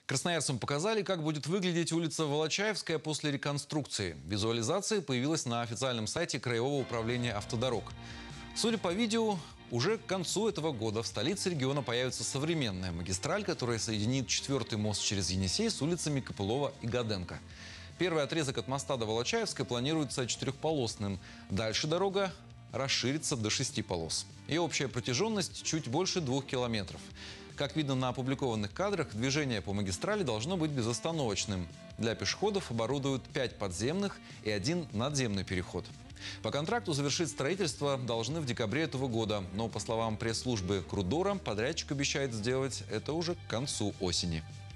Красноярцам показали, как будет выглядеть улица Волочаевская после реконструкции. Визуализация появилась на официальном сайте Краевого управления автодорог. Судя по видео, уже к концу этого года в столице региона появится современная магистраль, которая соединит 4-й мост через Енисей с улицами Копылова и Годенко. Первый отрезок от моста до Волочаевской планируется 4-полосным. Дальше дорога расширится до 6 полос. Ее общая протяженность чуть больше 2 километров. Как видно на опубликованных кадрах, движение по магистрали должно быть безостановочным. Для пешеходов оборудуют 5 подземных и 1 надземный переход. По контракту завершить строительство должны в декабре этого года. Но, по словам пресс-службы Крудора, подрядчик обещает сделать это уже к концу осени.